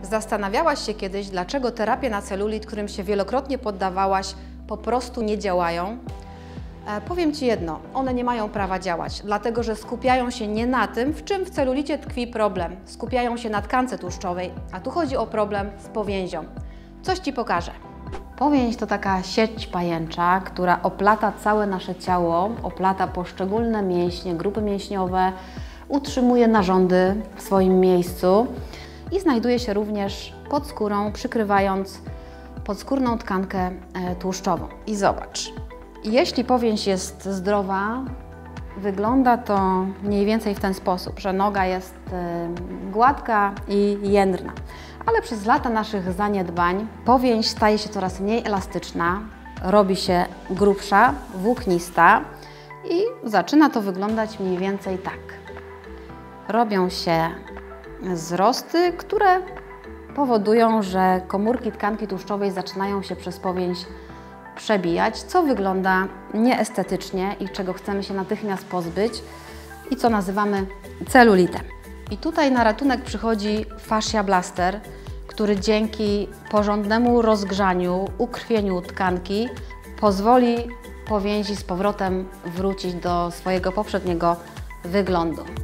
Zastanawiałaś się kiedyś, dlaczego terapie na celulit, którym się wielokrotnie poddawałaś, po prostu nie działają? Powiem Ci jedno, one nie mają prawa działać, dlatego że skupiają się nie na tym, w czym w celulicie tkwi problem. Skupiają się na tkance tłuszczowej, a tu chodzi o problem z powięzią. Coś Ci pokażę. Powięź to taka sieć pajęcza, która oplata całe nasze ciało, oplata poszczególne mięśnie, grupy mięśniowe, utrzymuje narządy w swoim miejscu i znajduje się również pod skórą, przykrywając podskórną tkankę tłuszczową. I zobacz, jeśli powięź jest zdrowa, wygląda to mniej więcej w ten sposób, że noga jest gładka i jędrna. Ale przez lata naszych zaniedbań powięź staje się coraz mniej elastyczna, robi się grubsza, włóknista i zaczyna to wyglądać mniej więcej tak. Robią się wzrosty, które powodują, że komórki tkanki tłuszczowej zaczynają się przez powięź przebijać, co wygląda nieestetycznie i czego chcemy się natychmiast pozbyć i co nazywamy celulitem. I tutaj na ratunek przychodzi fascia blaster, który dzięki porządnemu rozgrzaniu, ukrwieniu tkanki pozwoli powięzi z powrotem wrócić do swojego poprzedniego wyglądu.